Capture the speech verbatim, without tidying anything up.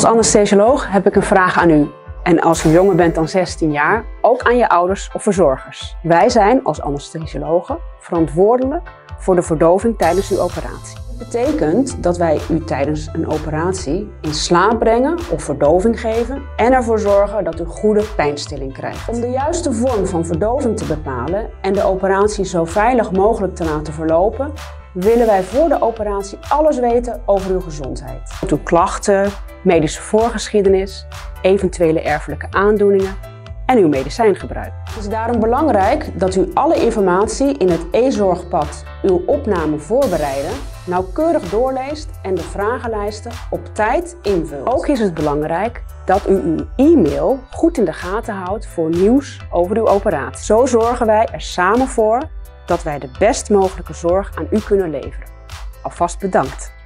anesthesioloog heb ik een vraag aan u. En als u jonger bent dan zestien jaar, ook aan je ouders of verzorgers. Wij zijn als anesthesiologen verantwoordelijk voor de verdoving tijdens uw operatie. Dat betekent dat wij u tijdens een operatie in slaap brengen of verdoving geven en ervoor zorgen dat u goede pijnstilling krijgt. Om de juiste vorm van verdoving te bepalen en de operatie zo veilig mogelijk te laten verlopen, willen wij voor de operatie alles weten over uw gezondheid. Uw klachten, medische voorgeschiedenis, eventuele erfelijke aandoeningen en uw medicijngebruik. Het is daarom belangrijk dat u alle informatie in het e-zorgpad uw opname voorbereiden, nauwkeurig doorleest en de vragenlijsten op tijd invult. Ook is het belangrijk dat u uw e-mail goed in de gaten houdt voor nieuws over uw operatie. Zo zorgen wij er samen voor dat wij de best mogelijke zorg aan u kunnen leveren. Alvast bedankt!